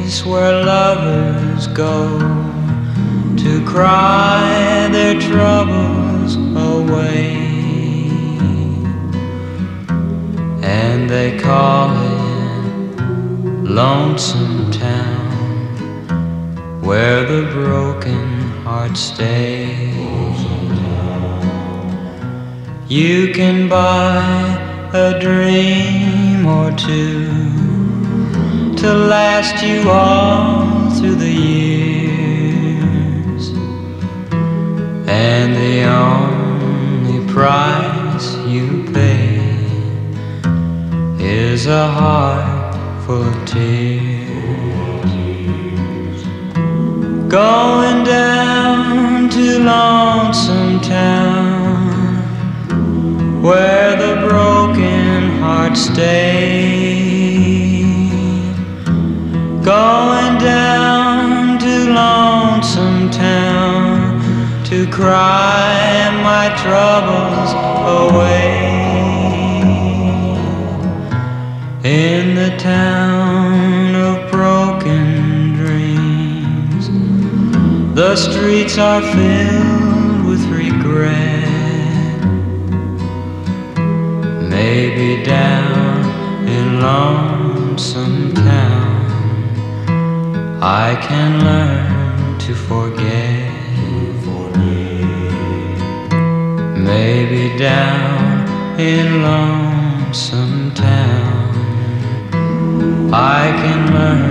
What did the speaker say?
place where lovers go to cry their troubles away, and they call it Lonesome Town, where the broken hearts stay. You can buy a dream or two to last you all through the years, and the only price you pay is a heart full of tears. Going down to Lonesome Town, where the broken hearts stay. Going down to Lonesome Town to cry my troubles away. In the town of broken dreams, the streets are filled with regret. Maybe down in Lonesome Town I can learn to forget. Maybe down in Lonesome Town I can learn